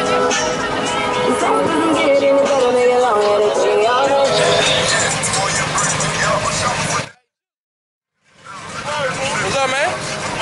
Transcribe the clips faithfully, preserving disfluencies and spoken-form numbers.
What's up, man?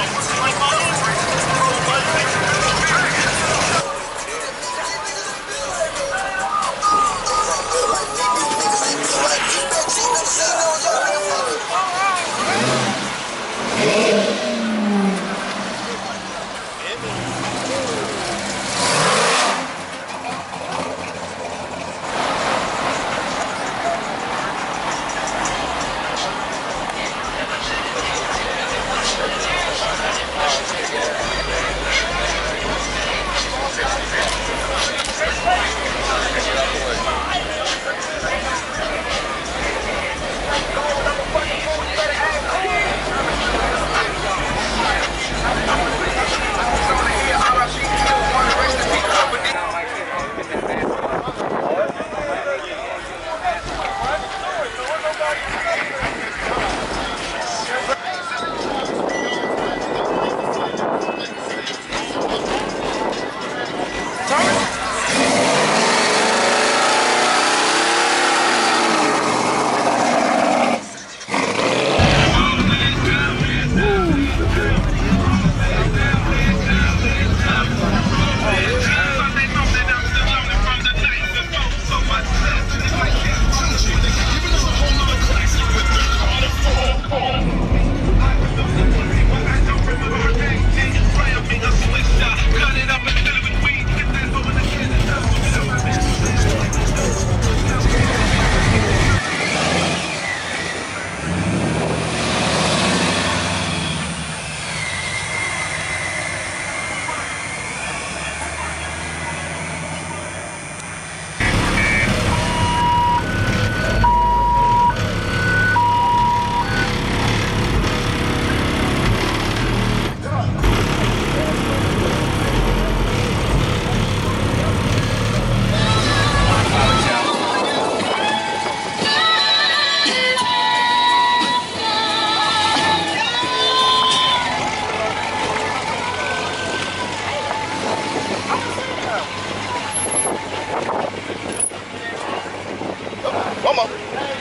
One more.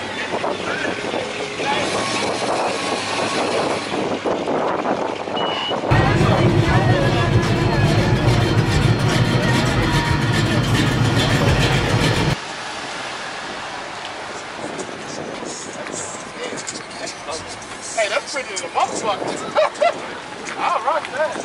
Hey, that's pretty as a motherfucker. I'll rock that.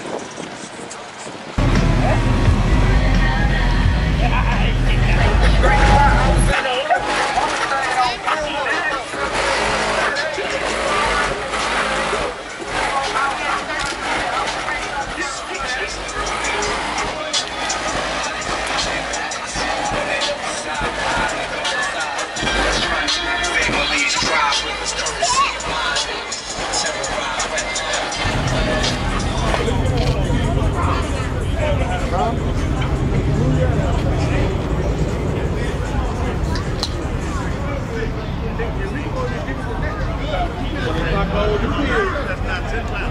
That's not ten pounds.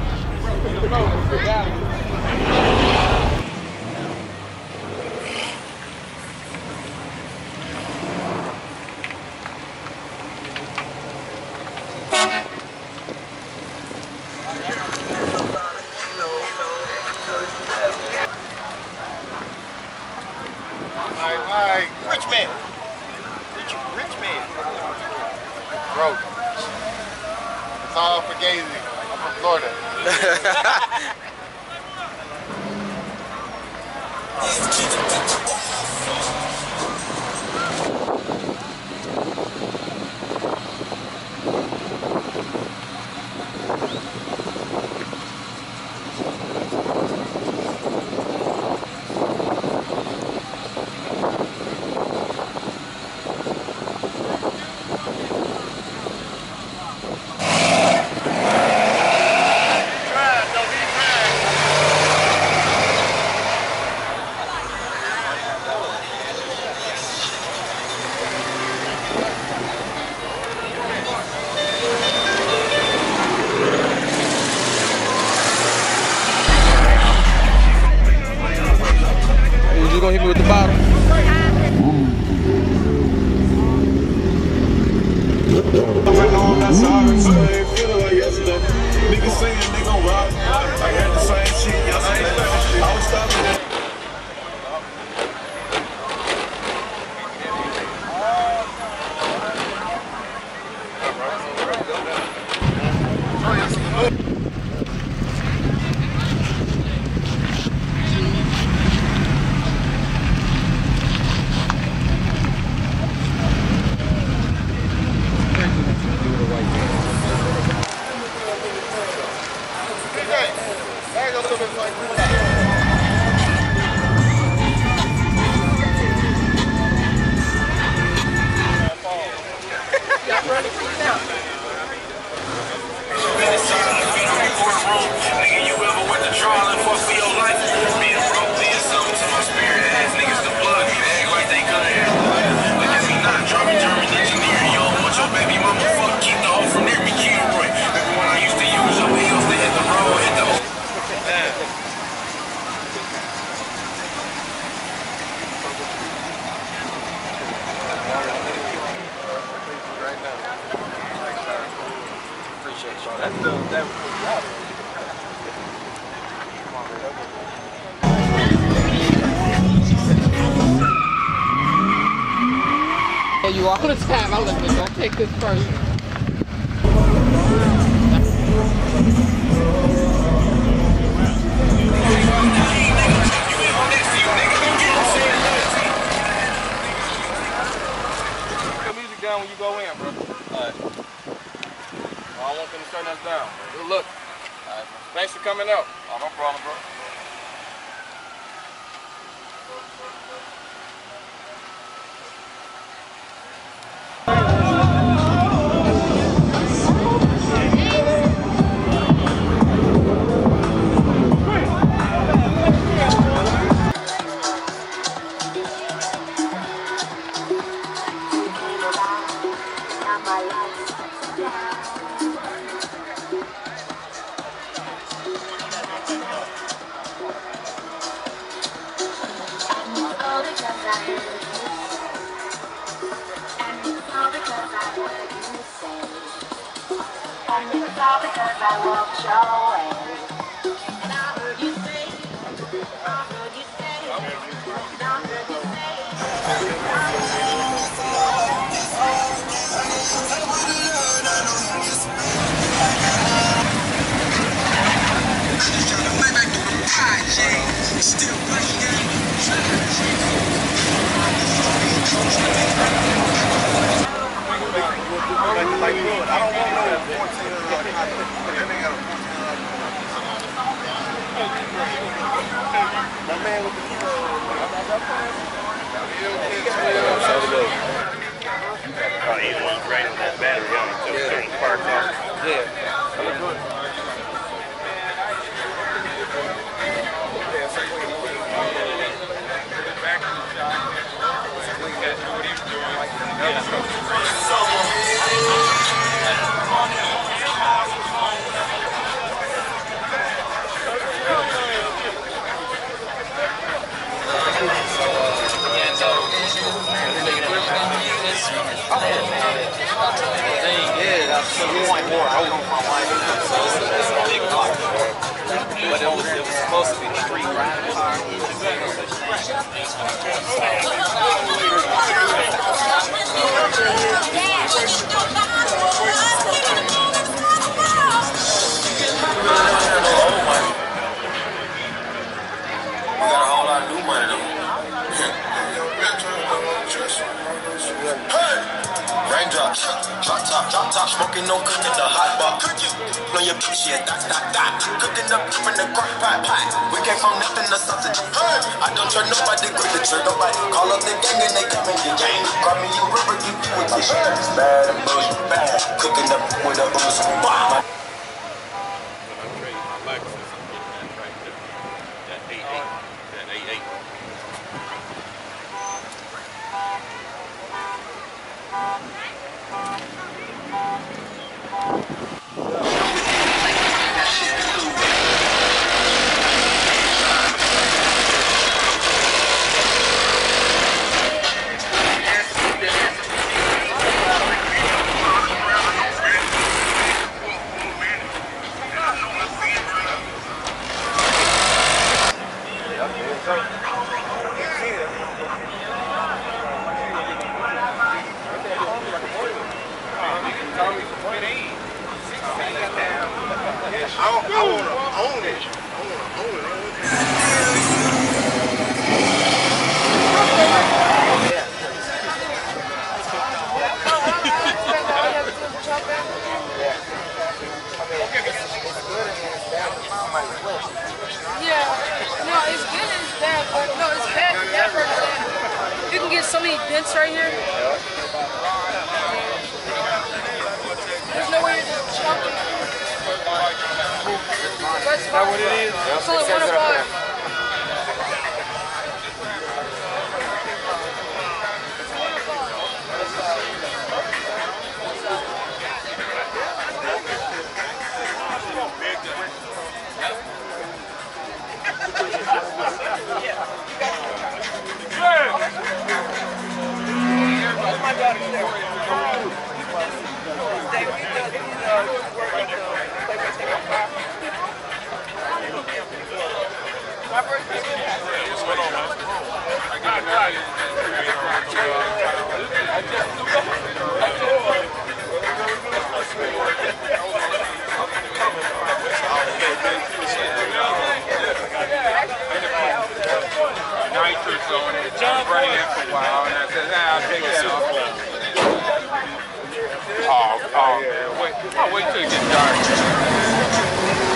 Alright, alright, rich man. Rich, rich man. Broke. It's all for gazing. I'm from Florida. gonna hit me with the bottle? Niggas saying they gon' rock. I had the same shit yesterday. I was stopping it. Yeah, you all the time. I look at don't take this first. Put music down when you go in, bro. Alright. I don't want them to turn us down. Good luck. Alright. Thanks for coming out. Oh, no problem, bro. Because I walked your way, and I heard you say, I heard you say, I heard you Like, look, I don't want no fourteen uh, that nigga got a fourteen. My man with the Oh, he was right on that battery on it, so yeah. Turn the spark off. Yeah. That was good. But it was, it was supposed to be the street riding car. We got a whole lot of new money though. Hey! Raindrops, drop top, drop top, smoking, no cooking, the hot box. On your bitch, yeah, that, that, that. Cooking up in the crock pot, pot. We came from nothing to something. Hey! I don't trust nobody, grip the trigger, nobody. Call up the gang and they come in the gang. Call me you river, you with your shit. It's bad and bullshit, bad. Cooking up with a booze, wow. so many dents right here. There's no way to just chunk it. That's Is that what it is? It's only one of five. Nitrous on it. John running it for a while, and I said, nah, I'll take that off. Oh, oh, man. Wait, I'll wait till it gets dark.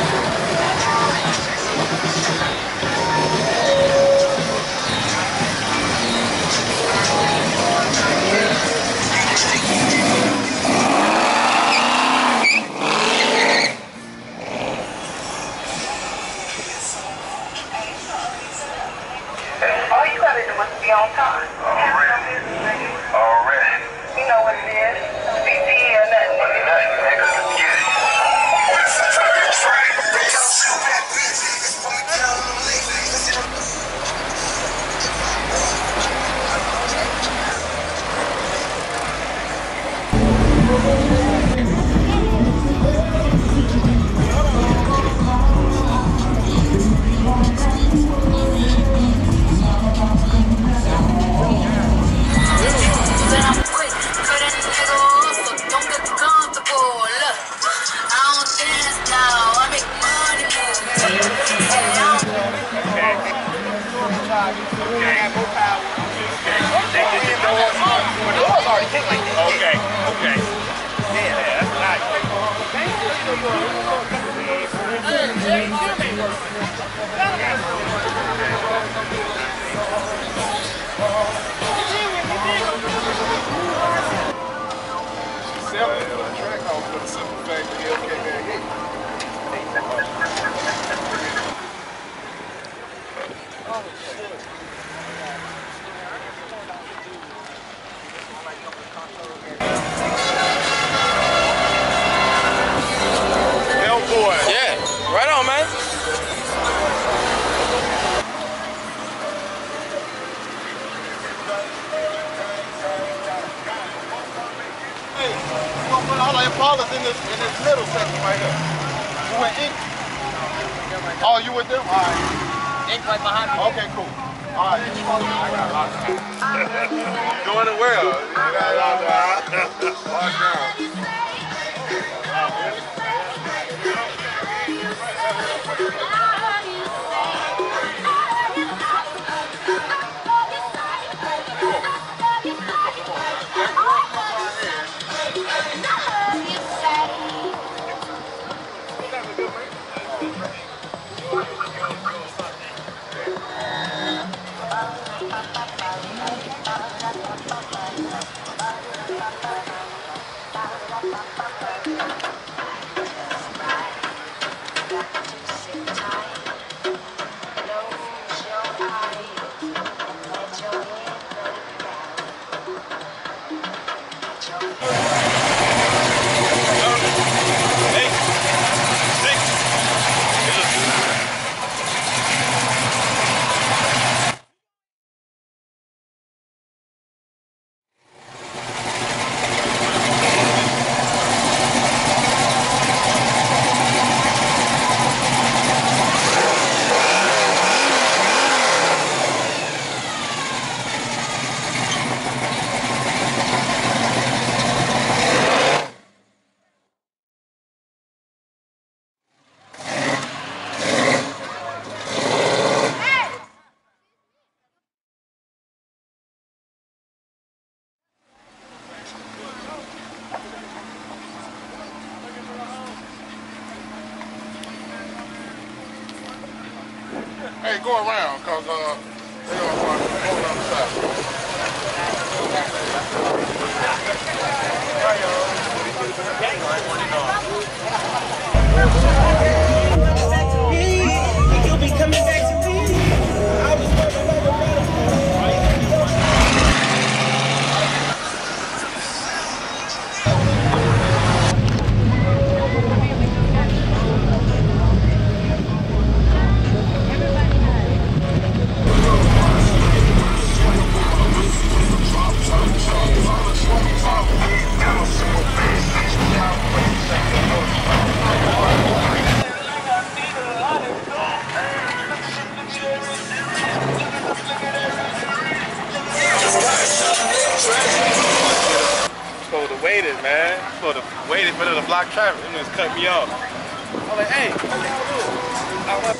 All you gotta do is be on time. Already. Already. You know what it is. B P or nothing. Nothing, nigga. Get it. Then I'm quick, cut a nigga off, so don't get too comfortable. Look, I don't dance now, I make money move. Hey, I don't Okay, okay. Yeah, that's nice. Track off with a simple fact that L K got hit. Hellboy. Yeah, right on, man. Hey, you gonna put all the Impalas in this in this middle section right here. You went ink? Oh, you with them? All right. Ink right behind me. Okay, cool. All right. Going to where? Watch out. Hey, go around, cause uh, they gonna go on the other side. waited, man. For the waited for them to block traffic. Them just cut me off. I was like, hey, what y'all doing? I was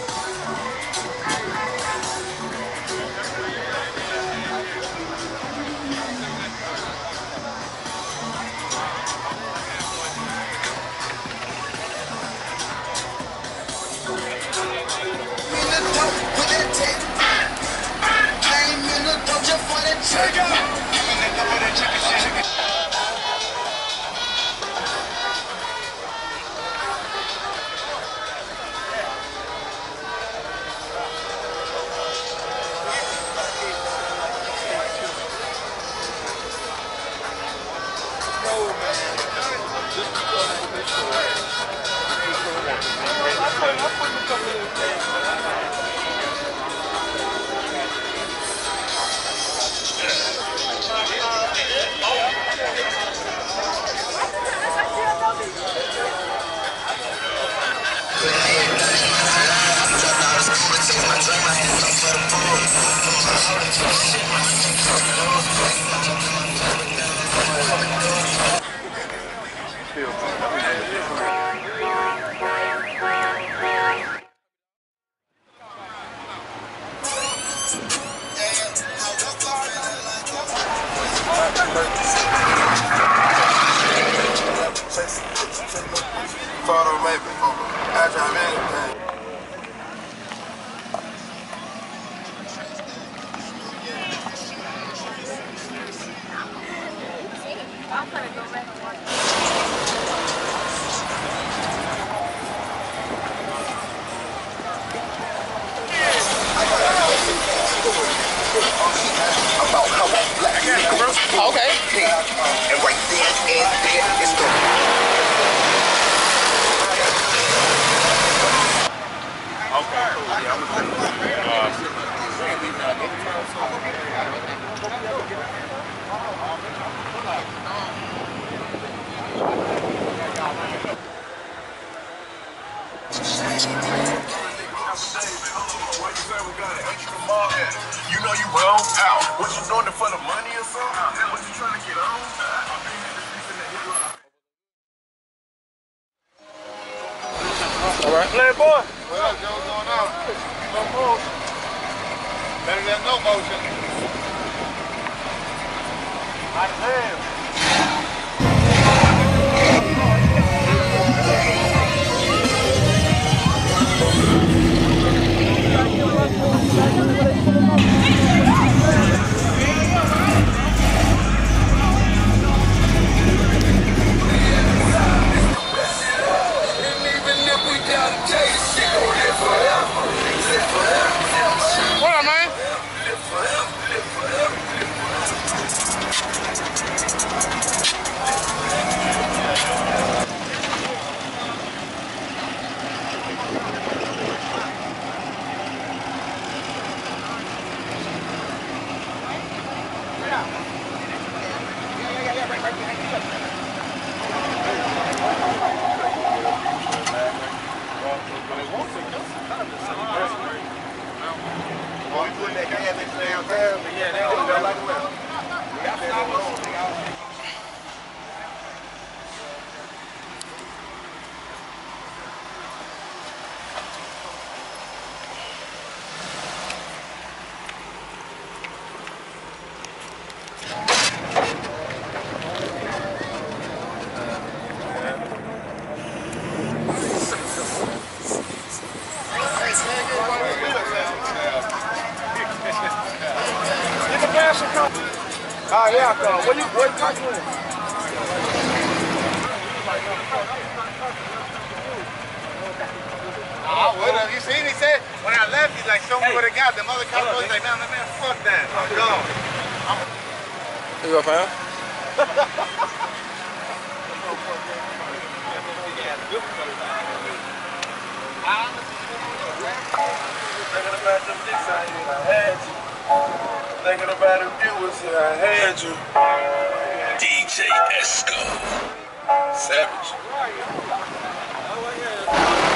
photo maybe. I drive anything. I'm gonna go back and watch. Okay. And right there, and there, it's the okay, cool. Yeah, I'm gonna uh, You know you wrong out. What you doing it for the money or something? What you trying to get on? all right. Playboy. What up, Joe? What's going on? No motion. Better than no motion. Hot as hell. What up, man? Ah, yeah, come. What you, what you doing? Ah, well, you see, he said, when I left, he's like, show me what I got. The mother cop was like, man, man, fuck that. I'm gone. You go, fam? Thinking about them dicks out here, I had you. Thinking about them viewers here, I had you. D J Esco. Savage.